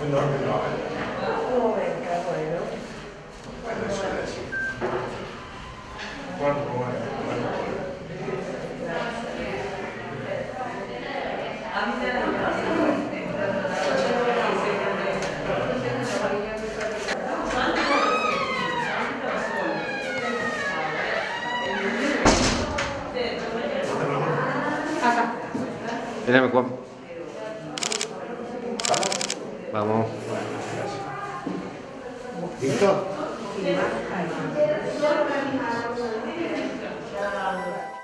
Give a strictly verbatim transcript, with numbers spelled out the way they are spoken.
enorme, no. Oh, venga, bueno. Adesso, adesso. Guarda come Mírame, Juan. Vamos. ¿Listo? Sí,